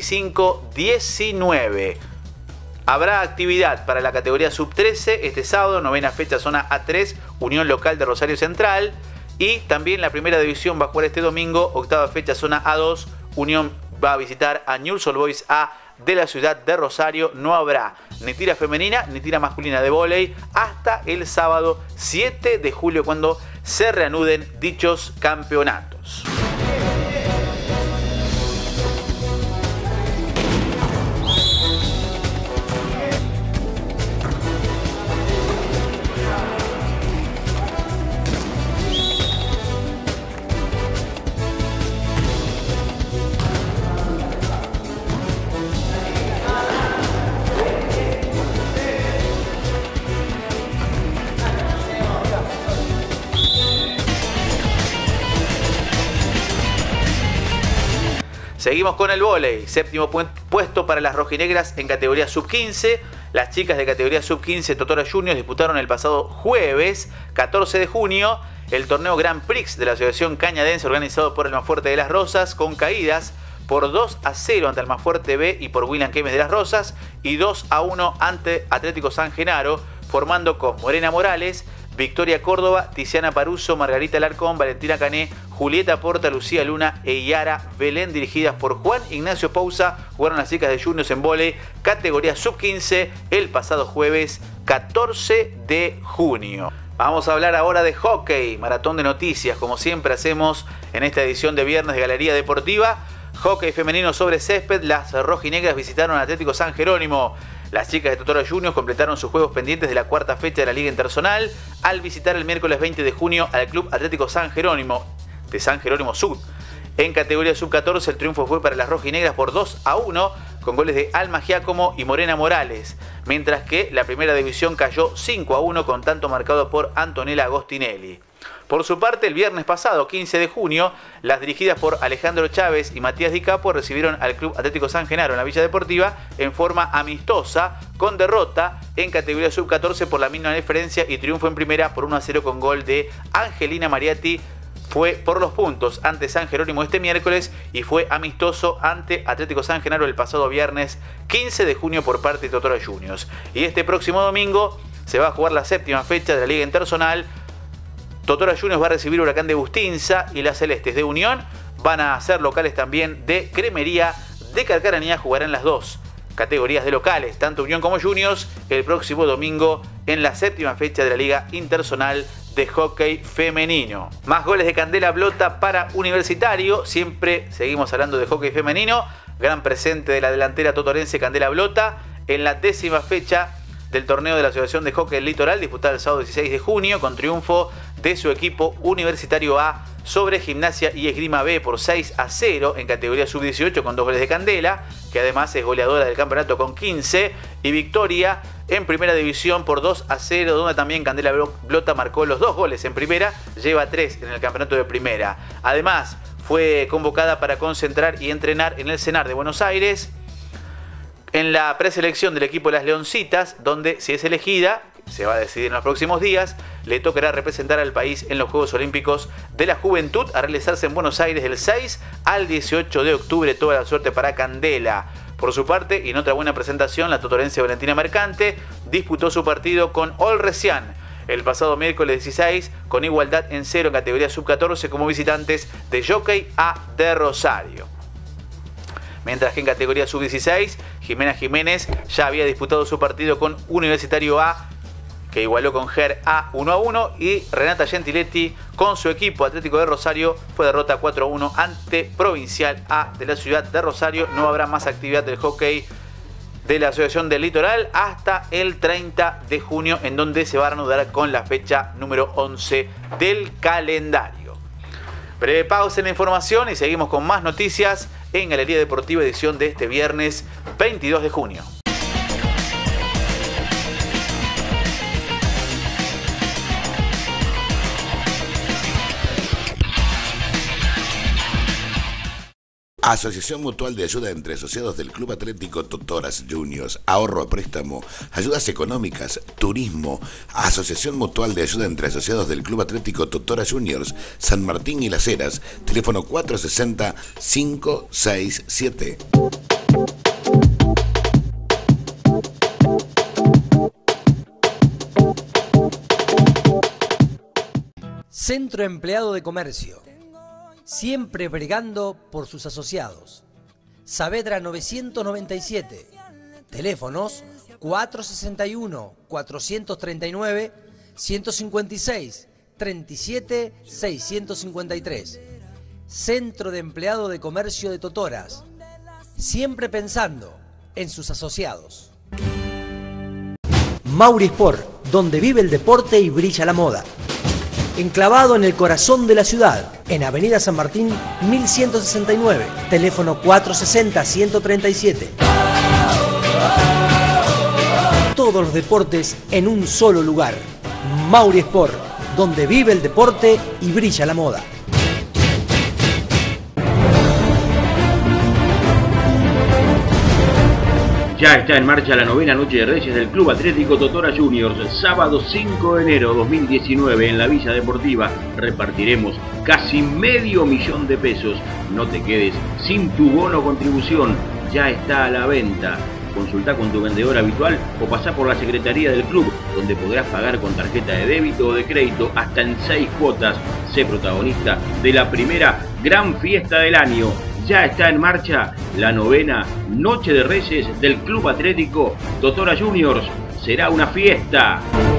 25-19. Habrá actividad para la categoría sub-13 este sábado, novena fecha zona A3, Unión Local de Rosario Central. Y también la primera división va a jugar este domingo, octava fecha zona A2, Unión va a visitar a Newell's Old Boys A de la ciudad de Rosario. No habrá ni tira femenina ni tira masculina de vóley hasta el sábado 7 de julio cuando se reanuden dichos campeonatos. Seguimos con el vóley, séptimo puesto para las rojinegras en categoría sub-15. Las chicas de categoría sub-15 Totora Juniors disputaron el pasado jueves 14 de junio el torneo Grand Prix de la Asociación Cañadense organizado por el Almafuerte de las Rosas, con caídas por 2-0 ante Almafuerte B y por William Quemes de las Rosas y 2-1 ante Atlético San Genaro, formando con Morena Morales, Victoria Córdoba, Tiziana Paruso, Margarita Alarcón, Valentina Cané, Julieta Porta, Lucía Luna e Yara Belén, dirigidas por Juan Ignacio Pousa. Jugaron las chicas de Juniors en vóley, categoría sub-15, el pasado jueves 14 de junio. Vamos a hablar ahora de hockey, maratón de noticias, como siempre hacemos en esta edición de viernes de Galería Deportiva. Hockey femenino sobre césped, las rojinegras visitaron a Atlético San Jerónimo. Las chicas de Totora Juniors completaron sus juegos pendientes de la cuarta fecha de la Liga Interzonal al visitar el miércoles 20 de junio al Club Atlético San Jerónimo de San Jerónimo Sud. En categoría sub-14 el triunfo fue para las rojinegras por 2-1 con goles de Alma Giacomo y Morena Morales, mientras que la primera división cayó 5-1 con tanto marcado por Antonella Agostinelli. Por su parte, el viernes pasado, 15 de junio, las dirigidas por Alejandro Chávez y Matías Di Capo recibieron al Club Atlético San Genaro en la Villa Deportiva en forma amistosa, con derrota en categoría sub-14 por la mínima diferencia y triunfo en primera por 1-0 con gol de Angelina Mariatti. Fue por los puntos ante San Jerónimo este miércoles y fue amistoso ante Atlético San Genaro el pasado viernes 15 de junio por parte de Totora Juniors. Y este próximo domingo se va a jugar la séptima fecha de la Liga Interzonal. Totora Juniors va a recibir Huracán de Bustinza y las Celestes de Unión van a ser locales también de Cremería de Carcaranía. Jugarán las dos categorías de locales, tanto Unión como Juniors, el próximo domingo en la séptima fecha de la Liga Interzonal de hockey femenino. Más goles de Candela Blota para Universitario. Siempre seguimos hablando de hockey femenino. Gran presente de la delantera totorense Candela Blota en la 10ª fecha del torneo de la Asociación de Hockey del Litoral, disputada el sábado 16 de junio, con triunfo de su equipo Universitario A sobre Gimnasia y Esgrima B por 6-0 en categoría sub-18 con 2 goles de Candela, que además es goleadora del campeonato con 15, y victoria en primera división por 2-0, donde también Candela Blota marcó los 2 goles en primera, lleva 3 en el campeonato de primera. Además, fue convocada para concentrar y entrenar en el CENAR de Buenos Aires, en la preselección del equipo de las Leoncitas, donde si es elegida, se va a decidir en los próximos días, le tocará representar al país en los Juegos Olímpicos de la Juventud a realizarse en Buenos Aires del 6 al 18 de octubre. Toda la suerte para Candela. Por su parte, y en otra buena presentación, la totorense Valentina Mercante disputó su partido con Olresian el pasado miércoles 16 con igualdad en 0 en categoría sub-14 como visitantes de Jockey A de Rosario. Mientras que en categoría sub-16, Jimena Jiménez ya había disputado su partido con Universitario A, que igualó con GER A 1-1, y Renata Gentiletti con su equipo Atlético de Rosario fue derrota 4-1 ante Provincial A de la ciudad de Rosario. No habrá más actividad del hockey de la Asociación del Litoral hasta el 30 de junio, en donde se va a reanudar con la fecha número 11 del calendario. Breve pausa en la información y seguimos con más noticias en Galería Deportiva, edición de este viernes 22 de junio. Asociación Mutual de Ayuda entre Asociados del Club Atlético Totoras Juniors, ahorro a préstamo, ayudas económicas, turismo. Asociación Mutual de Ayuda entre Asociados del Club Atlético Totoras Juniors, San Martín y Las Heras, teléfono 460-567. Centro Empleado de Comercio, siempre bregando por sus asociados. Saavedra 997, teléfonos 461-439, 156, 37, 653. Centro de Empleado de Comercio de Totoras, siempre pensando en sus asociados. Mauri Sport, donde vive el deporte y brilla la moda. Enclavado en el corazón de la ciudad, en Avenida San Martín 1169, teléfono 460-137. Todos los deportes en un solo lugar. Mauri Sport, donde vive el deporte y brilla la moda. Ya está en marcha la novena Noche de Reyes del Club Atlético Totora Juniors. Sábado 5 de enero 2019 en la Villa Deportiva repartiremos casi $500,000 de pesos. No te quedes sin tu bono contribución. Ya está a la venta. Consultá con tu vendedor habitual o pasá por la secretaría del club, donde podrás pagar con tarjeta de débito o de crédito hasta en 6 cuotas. Sé protagonista de la primera gran fiesta del año. Ya está en marcha la novena Noche de Reyes del Club Atlético Totora Juniors. Será una fiesta.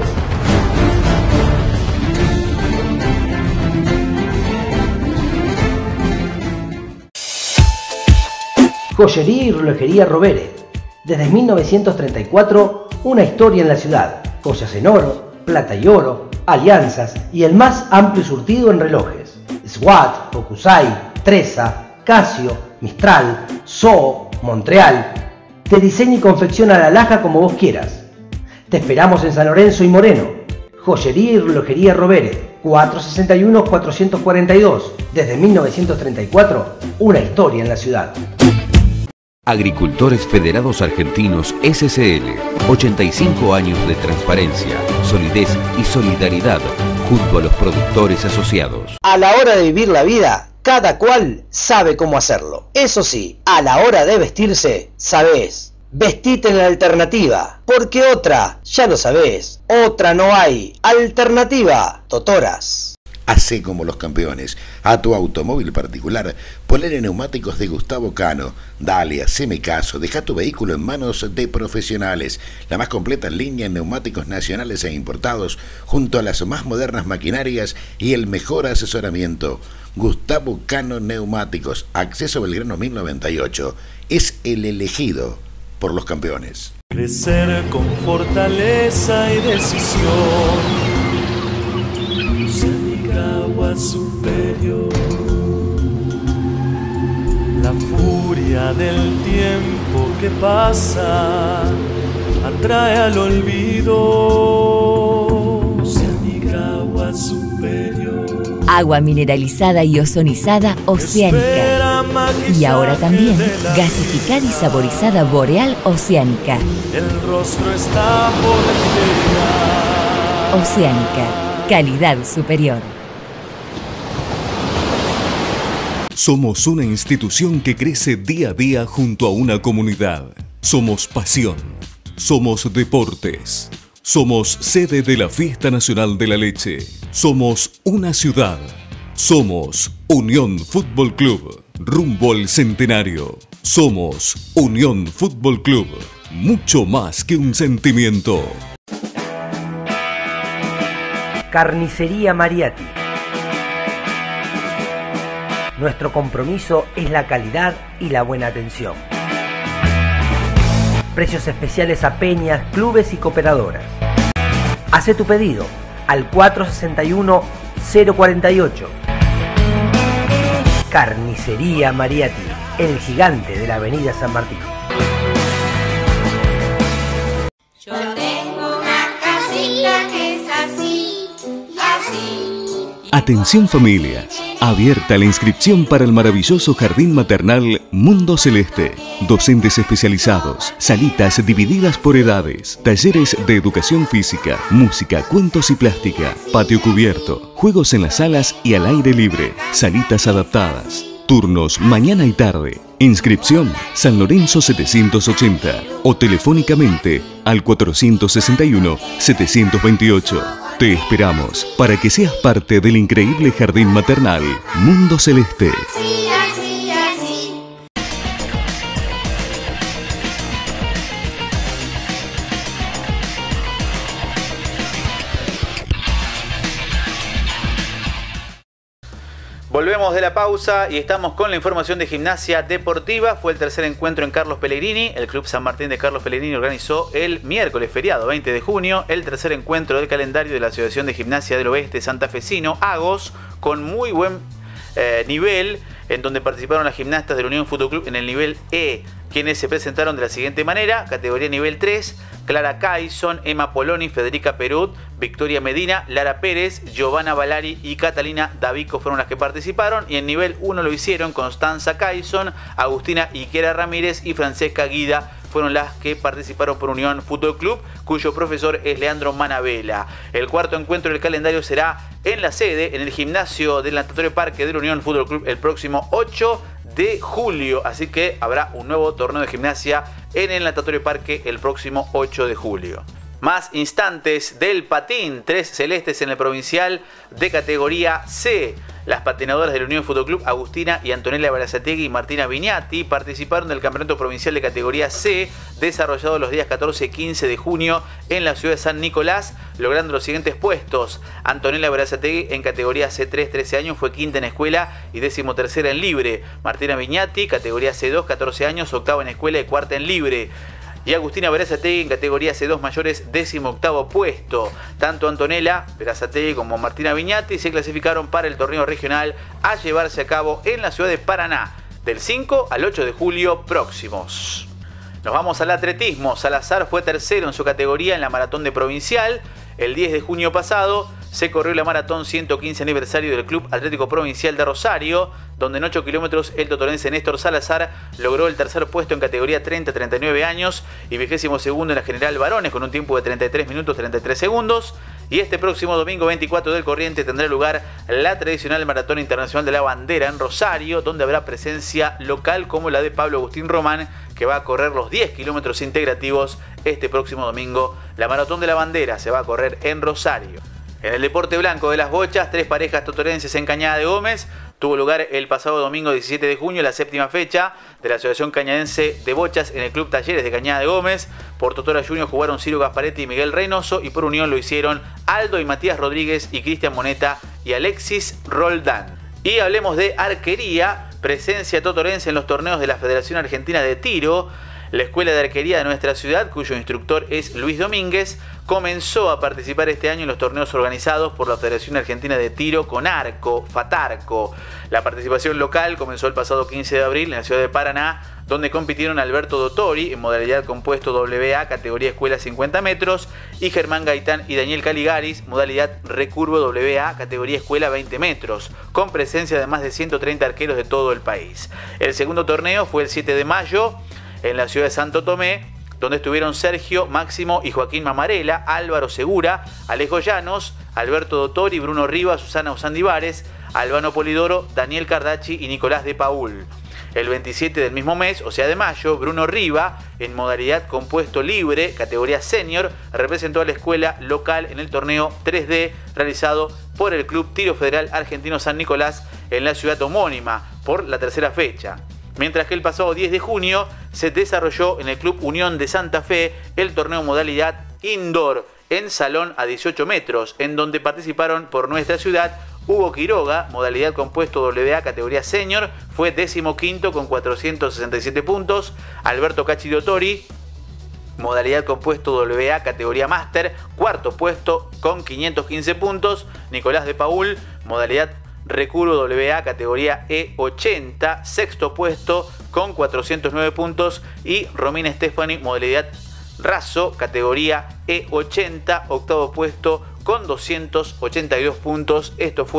Joyería y relojería Rovere. Desde 1934, una historia en la ciudad. Joyas en oro, plata y oro, alianzas y el más amplio surtido en relojes. Swatch, Hokusai, Treza, Casio, Mistral, Zoo, Montreal. Te diseña y confecciona la alhaja como vos quieras. Te esperamos en San Lorenzo y Moreno. Joyería y relojería Rovere, 461-442. Desde 1934, una historia en la ciudad. Agricultores Federados Argentinos SCL, 85 años de transparencia, solidez y solidaridad junto a los productores asociados. A la hora de vivir la vida, cada cual sabe cómo hacerlo. Eso sí, a la hora de vestirse, sabés. Vestite en la alternativa, porque otra, ya lo sabés, otra no hay. Alternativa, Totoras. Hacé como los campeones. A tu automóvil particular, ponele neumáticos de Gustavo Cano. Dale, haceme caso. Deja tu vehículo en manos de profesionales. La más completa línea en neumáticos nacionales e importados, junto a las más modernas maquinarias y el mejor asesoramiento. Gustavo Cano Neumáticos, Acceso Belgrano 1098. Es el elegido por los campeones. Crecer con fortaleza y decisión. Superior, la furia del tiempo que pasa atrae al olvido. Agua superior, agua mineralizada y ozonizada Oceánica, y ahora también gasificada y saborizada Boreal Oceánica. El rostro está por llegar. Oceánica, calidad superior. Somos una institución que crece día a día junto a una comunidad. Somos pasión. Somos deportes. Somos sede de la Fiesta Nacional de la Leche. Somos una ciudad. Somos Unión Fútbol Club. Rumbo al centenario. Somos Unión Fútbol Club. Mucho más que un sentimiento. Carnicería Mariatti. Nuestro compromiso es la calidad y la buena atención. Precios especiales a peñas, clubes y cooperadoras. Hacé tu pedido al 461-048. Carnicería Mariatti, el gigante de la Avenida San Martín. Yo tengo una casita que es así y así. Atención familias. Abierta la inscripción para el maravilloso jardín maternal Mundo Celeste. Docentes especializados, salitas divididas por edades, talleres de educación física, música, cuentos y plástica, patio cubierto, juegos en las salas y al aire libre, salitas adaptadas. Turnos mañana y tarde. Inscripción San Lorenzo 780 o telefónicamente al 461-728. Te esperamos para que seas parte del increíble jardín maternal Mundo Celeste. Volvemos de la pausa y estamos con la información de Gimnasia Deportiva. Fue el tercer encuentro en Carlos Pellegrini. El Club San Martín de Carlos Pellegrini organizó el miércoles feriado 20 de junio el tercer encuentro del calendario de la Asociación de Gimnasia del Oeste Santafesino, AGOS, con muy buen nivel, en donde participaron las gimnastas del Unión Fútbol Club en el nivel E, quienes se presentaron de la siguiente manera: categoría nivel 3, Clara Caison, Emma Poloni, Federica Perut, Victoria Medina, Lara Pérez, Giovanna Valari y Catalina Davico fueron las que participaron, y en nivel 1 lo hicieron Constanza Caison, Agustina Iquera Ramírez y Francesca Guida fueron las que participaron por Unión Fútbol Club, cuyo profesor es Leandro Manabela. El cuarto encuentro del calendario será en la sede, en el gimnasio del Natatorio Parque del Unión Fútbol Club, el próximo 8 de julio. Así que habrá un nuevo torneo de gimnasia en el Natatorio Parque el próximo 8 de julio. Más instantes del patín, 3 celestes en el provincial de categoría C. Las patinadoras del Unión Fútbol Club, Agustina y Antonella Berazategui y Martina Viñati, participaron del campeonato provincial de categoría C, desarrollado los días 14 y 15 de junio en la ciudad de San Nicolás, logrando los siguientes puestos. Antonella Berazategui en categoría C3, 13 años, fue quinta en escuela y 13ª en libre. Martina Viñati, categoría C2, 14 años, octava en escuela y cuarta en libre. Y Agustina Berazategui en categoría C2 mayores, 18º puesto. Tanto Antonella Berazategui como Martina Viñati se clasificaron para el torneo regional a llevarse a cabo en la ciudad de Paraná, del 5 al 8 de julio próximos. Nos vamos al atletismo. Salazar fue tercero en su categoría en la maratón de provincial. El 10 de junio pasado se corrió la maratón 115 aniversario del Club Atlético Provincial de Rosario, donde en 8 kilómetros el totorense Néstor Salazar logró el tercer puesto en categoría 30-39 años y 22º en la general varones con un tiempo de 33 minutos 33 segundos. Y este próximo domingo 24 del corriente tendrá lugar la tradicional Maratón Internacional de la Bandera en Rosario, donde habrá presencia local como la de Pablo Agustín Román, que va a correr los 10 kilómetros integrativos este próximo domingo. La Maratón de la Bandera se va a correr en Rosario. En el deporte blanco de las bochas, 3 parejas totorenses en Cañada de Gómez. Tuvo lugar el pasado domingo 17 de junio la séptima fecha de la Asociación Cañadense de Bochas en el Club Talleres de Cañada de Gómez. Por Totora Junior jugaron Ciro Gasparetti y Miguel Reynoso, y por Unión lo hicieron Aldo y Matías Rodríguez y Cristian Moneta y Alexis Roldán. Y hablemos de arquería, presencia totorense en los torneos de la Federación Argentina de Tiro. La escuela de arquería de nuestra ciudad, cuyo instructor es Luis Domínguez, comenzó a participar este año en los torneos organizados por la Federación Argentina de Tiro con arco, FATARCO. La participación local comenzó el pasado 15 de abril en la ciudad de Paraná, donde compitieron Alberto Dottori en modalidad compuesto WA, categoría escuela 50 metros, y Germán Gaitán y Daniel Caligaris, modalidad recurvo WA, categoría escuela 20 metros, con presencia de más de 130 arqueros de todo el país. El segundo torneo fue el 7 de mayo en la ciudad de Santo Tomé, donde estuvieron Sergio, Máximo y Joaquín Mamarela, Álvaro Segura, Alejo Llanos, Alberto Dottori, Bruno Rivas, Susana Usandivares, Albano Polidoro, Daniel Cardachi y Nicolás de Paul. El 27 del mismo mes, o sea de mayo, Bruno Riva, en modalidad compuesto libre, categoría senior, representó a la escuela local en el torneo 3D realizado por el Club Tiro Federal Argentino San Nicolás en la ciudad homónima por la tercera fecha. Mientras que el pasado 10 de junio se desarrolló en el Club Unión de Santa Fe el torneo modalidad indoor en salón a 18 metros, en donde participaron por nuestra ciudad Hugo Quiroga, modalidad compuesto WA categoría senior, fue 15º con 467 puntos, Alberto Cachi Dottori, modalidad compuesto WA categoría máster, cuarto puesto con 515 puntos, Nicolás de Paul, modalidad recurvo WA categoría E80, sexto puesto con 409 puntos, y Romina Stefani, modalidad raso, categoría E80, octavo puesto con 282 puntos. Esto fue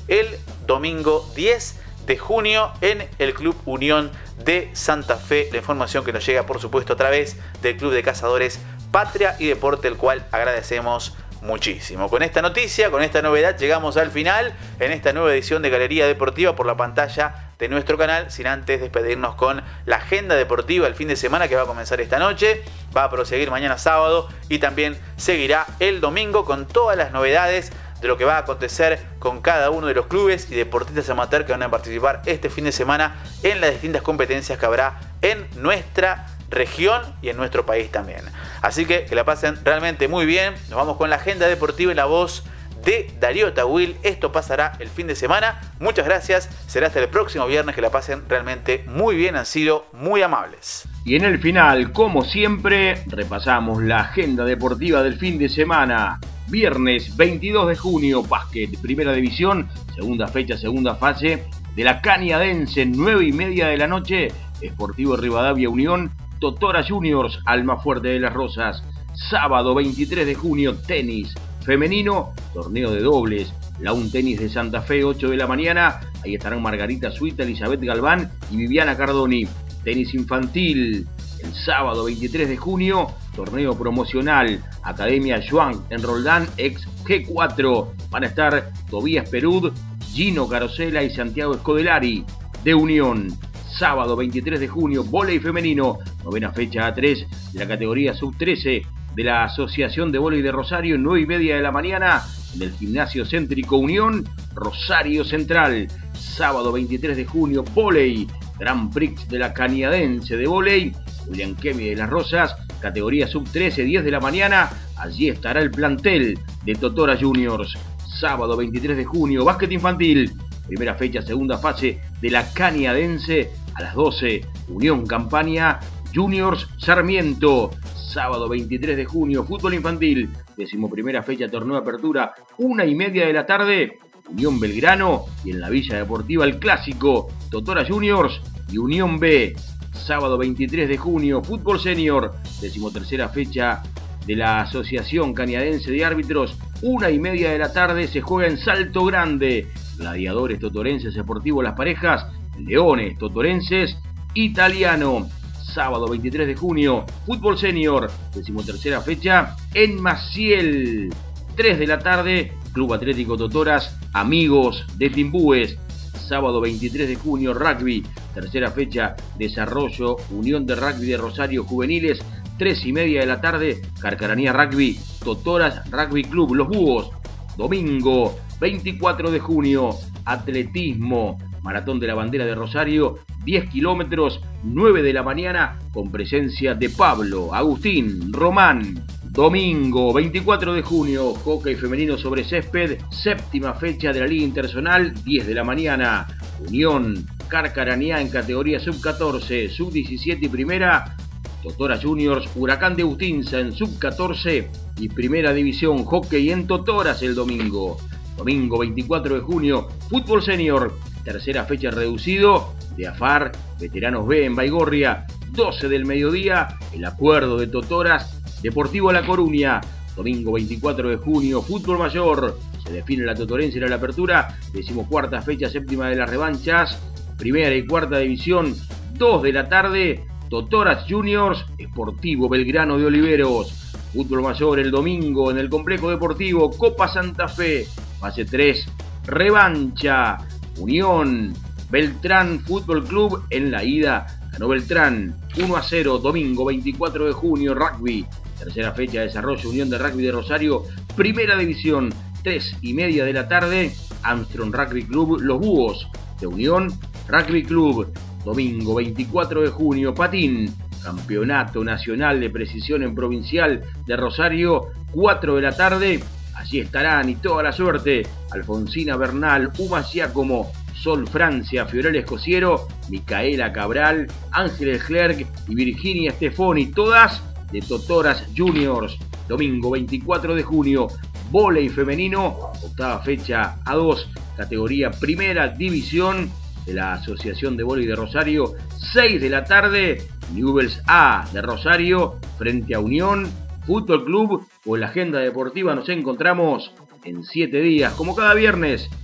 el domingo 10 de junio en el Club Unión de Santa Fe. La información que nos llega, por supuesto, a través del Club de Cazadores Patria y Deporte, el cual agradecemos muchísimo. Con esta noticia, con esta novedad, llegamos al final en esta nueva edición de Galería Deportiva por la pantalla de nuestro canal, sin antes despedirnos con la agenda deportiva el fin de semana que va a comenzar esta noche, va a proseguir mañana sábado y también seguirá el domingo con todas las novedades de lo que va a acontecer con cada uno de los clubes y deportistas amateur que van a participar este fin de semana en las distintas competencias que habrá en nuestra región y en nuestro país también. Así que la pasen realmente muy bien. Nos vamos con la agenda deportiva y la voz de Darío Tawil. Esto pasará el fin de semana. Muchas gracias. Será hasta el próximo viernes. Que la pasen realmente muy bien. Han sido muy amables. Y en el final, como siempre, repasamos la agenda deportiva del fin de semana. Viernes 22 de junio, básquet, primera división, segunda fecha, segunda fase de la Cañadense, 9:30 de la noche, Sportivo Rivadavia Unión, Totora Juniors, Almafuerte de las Rosas. Sábado 23 de junio, tenis femenino, torneo de dobles, la Un Tenis de Santa Fe, 8 de la mañana, ahí estarán Margarita Suita, Elizabeth Galván y Viviana Cardoni. Tenis infantil, el sábado 23 de junio, torneo promocional, Academia Schwank en Roldán, ex G4. Van a estar Tobías Perud, Gino Carosella y Santiago Escodelari de Unión. Sábado 23 de junio, vóley femenino, novena fecha A3 de la categoría sub-13 de la Asociación de Vóley de Rosario, 9:30 de la mañana, en el Gimnasio Céntrico Unión, Rosario Central. Sábado 23 de junio, vóley, Grand Prix de la Cañadense de vóley, William Kemi de las Rosas, categoría sub-13, 10 de la mañana, allí estará el plantel de Totora Juniors. Sábado 23 de junio, básquet infantil, primera fecha, segunda fase de la Cañadense, a las 12, Unión Campaña, Juniors Sarmiento. Sábado 23 de junio, fútbol infantil, 11ª fecha, torneo de apertura, 1:30 de la tarde, Unión Belgrano, y en la Villa Deportiva el clásico, Totora Juniors y Unión B. Sábado 23 de junio, fútbol senior, 13ª fecha de la Asociación Cañadense de Árbitros, 1:30 de la tarde, se juega en Salto Grande, Gladiadores Totorenses Deportivo Las Parejas, Leones Totorenses Italiano. Sábado 23 de junio, fútbol senior, 13ª fecha, en Maciel, 3 de la tarde, Club Atlético Totoras, Amigos de Timbúes. Sábado 23 de junio, rugby, tercera fecha, desarrollo, Unión de Rugby de Rosario Juveniles, 3:30 de la tarde, Carcaranía Rugby, Totoras Rugby Club, Los Búhos. Domingo 24 de junio, atletismo, Maratón de la Bandera de Rosario, 10 kilómetros, 9 de la mañana, con presencia de Pablo, Agustín, Román. Domingo 24 de junio, hockey femenino sobre césped, séptima fecha de la Liga Interzonal, 10 de la mañana. Unión Carcaranía en categoría sub-14, sub-17 y primera. Totora Juniors, Huracán de Ustinza en sub-14 y primera división, hockey en Totoras el domingo. Domingo 24 de junio, fútbol senior, tercera fecha reducido de AFAR, Veteranos B en Baigorria, 12 del mediodía, el acuerdo de Totoras, Deportivo La Coruña. Domingo 24 de junio, fútbol mayor, se define la Totorense en la apertura, 14ª fecha, séptima de las revanchas, primera y cuarta división, 2 de la tarde, Totoras Juniors, Sportivo Belgrano de Oliveros. Fútbol mayor el domingo en el Complejo Deportivo, Copa Santa Fe, fase 3, revancha, Unión Beltrán Fútbol Club en la ida, ganó Beltrán 1-0, domingo 24 de junio, rugby, tercera fecha de desarrollo, Unión de Rugby de Rosario, primera división, 3:30 de la tarde, Armstrong Rugby Club, Los Búhos de Unión Rugby Club. Domingo 24 de junio, patín, Campeonato Nacional de Precisión en Provincial de Rosario, 4 de la tarde. Allí estarán y toda la suerte, Alfonsina Bernal, Uma Giacomo, Sol Francia, Fiorella Escociero, Micaela Cabral, Ángeles Clerc y Virginia Stefoni, todas de Totoras Juniors. Domingo 24 de junio, vóley femenino, octava fecha A2, categoría primera división de la Asociación de Vóley de Rosario, 6 de la tarde, Newell's A de Rosario frente a Unión Fútbol Club. O en la agenda deportiva nos encontramos en 7 días, como cada viernes,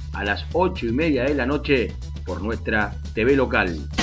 a las 8:30 de la noche por nuestra TV local.